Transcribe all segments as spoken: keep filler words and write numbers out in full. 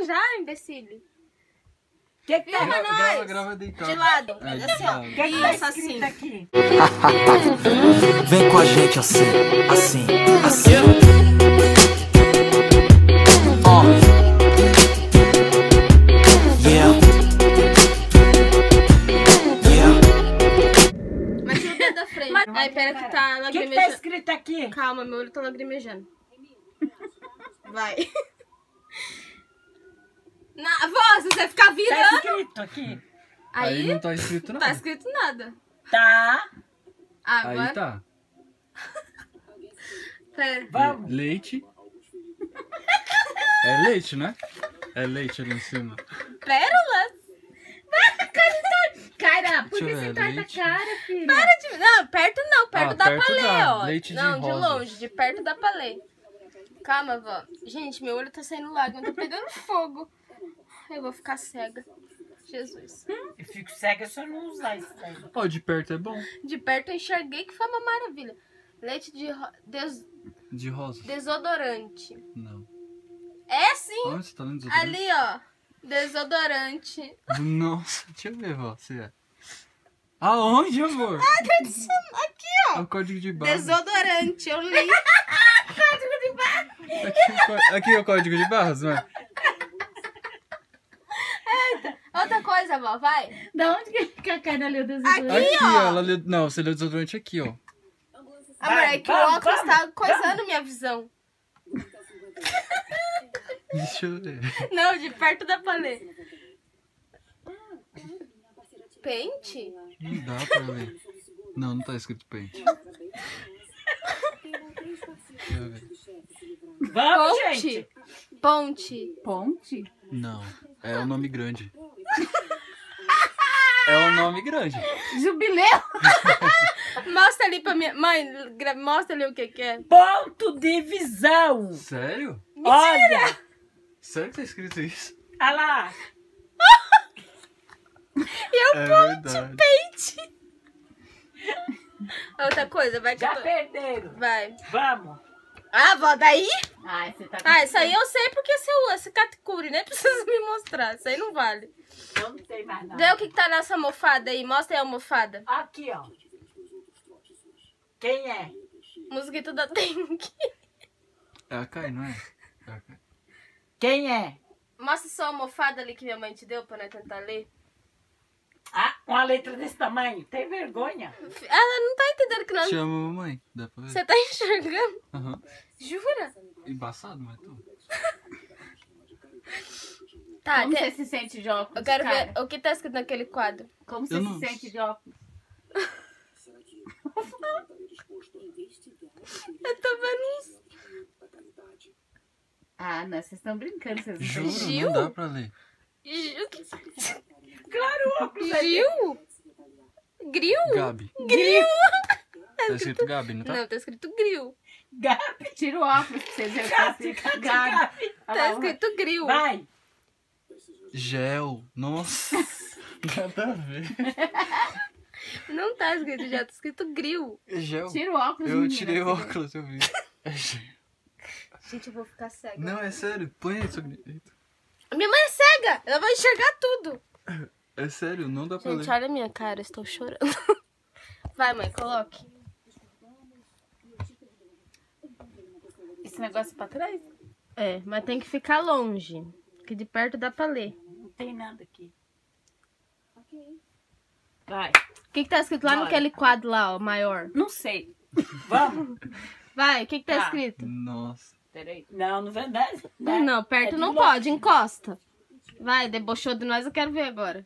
já, imbecile. Que que tá? Filma Grava, grava, nós. grava deitado. De lado. Aí, Assim, ó. de Que que Isso, tá assim. escrito aqui? Vem com a gente assim, assim, assim. Oh. Yeah. Yeah. Mas tira o dedo da frente. Ai, pera que tá O que que tá lagrimejando. escrito aqui? Calma, meu olho tá lagrimejando. Vai. Na voz, você ficar Tá virando. escrito aqui? Aí Aí não tá escrito não não. tá escrito nada. Tá. Ah, Aí vai. tá. Pera. Vamos. Leite. É leite, né? É leite ali em cima. Pérolas? Cara, por Deixa que eu você ver, torta a leite. cara, filha? Para de... Não, perto não. Perto Ah, dá perto pra ler, dá. ó. Leite de não, de rosa. longe. De perto dá pra ler. Calma, vó. Gente, meu olho tá saindo lágrima. Tá pegando fogo. Eu vou ficar cega. Jesus. Eu fico cega se eu não usar isso daí. Ó, de perto é bom. De perto eu enxerguei que foi uma maravilha. Leite de ro... des... De rosa. desodorante. Não. É sim. Onde você tá lendo desodorante? Ali, ó. Desodorante. Nossa, deixa eu ver, vó, se é. Aonde, amor? Aqui, É ó. o código de barra. Desodorante. Eu li. Aqui, o có- aqui é o código de barras, não é? Outra coisa, vó. Vai. Da onde que a cara leu desodorante? Aqui, ó. ó. Ela leu... Não, você leu desodorante aqui, ó. Amor, é que vamos, o óculos vamos, tá coisando minha visão. Deixa eu ver. Não, de perto dá pra ler. Pente? Não dá pra ler. Não, não tá escrito pente. Deixa eu ver. Vamos, Ponte? gente. Ponte. Ponte? Não, é o nome grande. É o nome grande. Jubileu. Mostra ali pra minha... Mãe, gra- mostra ali o que que é. Ponto de visão. Sério? Olha. Sério que tá escrito isso? Olha lá. E eu É ponte, verdade. pente. Outra coisa, vai que Já eu tô- perderam. Vai. Vamos. Ah, vó, daí? Ai, você tá... Ah, isso aí eu sei porque é seu, esse catecure, nem precisa me mostrar. Isso aí não vale. Eu não sei mais nada. Vê o que, que tá nessa almofada aí. Mostra aí a almofada. Aqui, ó. Quem é? Mosquito da dengue. É a Kai, não é? É a Kai. Quem é? Mostra só a almofada ali que minha mãe te deu pra nós tentar ler. Ah, uma letra desse tamanho. Tem vergonha? Ela não tá entendendo que nós... Chama a mamãe. Dá pra ver? Você tá enxergando? Aham. Jura? Embaçado, mas tu. Tá, Como tem- você se sente de óculos, eu quero cara? ver o que tá escrito naquele quadro. Como você Eu se não- sente de óculos? Eu tô vendo uns... Ah, não, vocês estão brincando, vocês não Juro, estão Gil? não dá pra ler. Gil? Claro, o óculos é Gil? Gril? Gabi. Gril? Tá escrito Gabi, não tá? Não, tá escrito gril. Gabi. Tira o óculos pra vocês verem o que tá escrito. Gabi. Olha Tá lá, escrito gril. Vai. Gel. Nossa. Nada a ver. Não tá escrito já, tá escrito gril. É gel. Tira o óculos, Eu menina, tirei o pra você ver. óculos, eu vi. É gel. Gente, eu vou ficar cega. Não, é sério. Põe isso. Minha mãe é cega, ela vai enxergar tudo. É sério, não dá pra Gente, ler. olha a minha cara, eu estou chorando. Vai, mãe, coloque. Esse negócio pra trás? É, mas tem que ficar longe, que de perto dá pra ler. Não tem nada aqui. Vai. O que que tá escrito lá Bora. naquele quadro lá, ó, maior? Não sei. Vamos. Vai, o que que tá Tá. escrito? Nossa. Peraí. Não, não vai dar. Não, não, perto É de não longe. pode, encosta. Vai, debochou de nós, eu quero ver agora.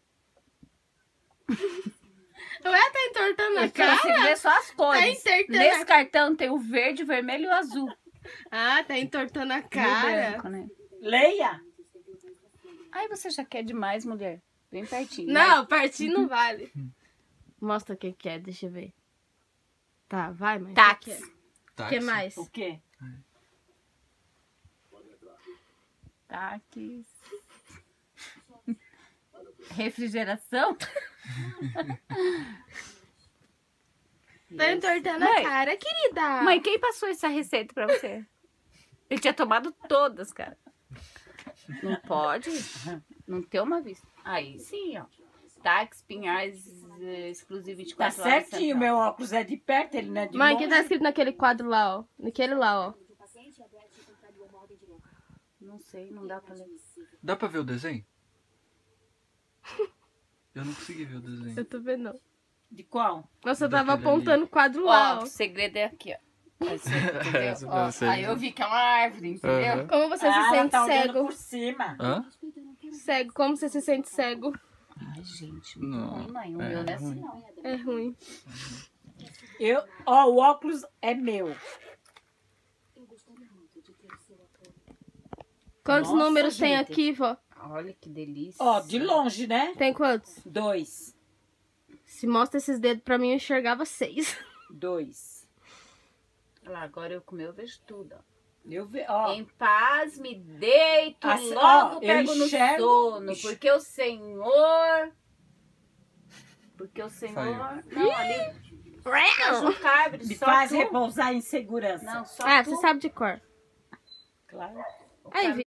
Ué, tá entortando a Eu consigo cara? ver só as cores. Tá entortando Nesse a- cartão tem o verde, o vermelho e o azul. Ah, tá entortando a E o cara. branco, né? Leia. Ai, você já quer demais, mulher. Bem pertinho. Não, pertinho não vale. Mostra o que que é, deixa eu ver. Tá, vai, mãe. Vai. O que, que, é? Táxi. O Táxi. que mais? O quê? Táxi. Refrigeração? Tá entortando Mãe. a cara, querida. Mãe, quem passou essa receita pra você? Eu tinha tomado todas, cara. Não pode? Não ter uma vista. Aí sim, ó. Táxi, Pinhais, eh, exclusivo vinte e Tá quatro horas. certinho, central. meu óculos é de perto, ele não é de Mãe, o longe. que tá escrito naquele quadro lá, ó? Naquele lá, ó. Não sei, não dá pra ler. Dá pra ver o desenho? Eu não consegui ver o desenho. Eu tô vendo. não. De qual? Nossa, eu tava Daquele ali. apontando o quadro Ó, lá, ó. o segredo é aqui, ó. Aí, você, entendeu? Essa Ó, eu sei. aí eu vi que é uma árvore, entendeu? Aham. Como você ah, se ela sente tá olhando cego? por cima. Hã? Cego, como você se sente cego? Ai, gente, muito Não, ruim, mãe. O é meu não é assim, ruim. não. É ruim. Eu, ó, o óculos é meu. Quantos Nossa, números tem gente. aqui, vó? Olha que delícia. Ó, de longe, né? Tem quantos? Dois. Se mostra esses dedos pra mim, eu enxergava seis. Dois. Olha lá, agora eu com o meu vejo tudo, ó. Eu ve, ó. Em paz me deito, Assim, logo ó, eu pego no enxergo- sono, enx- porque o Senhor... Porque o Senhor... Saiu. Não, ali... Mas não cabe, Me só faz tu. repousar em segurança. Não, só Ah, tu. você sabe de cor. Claro. Aí,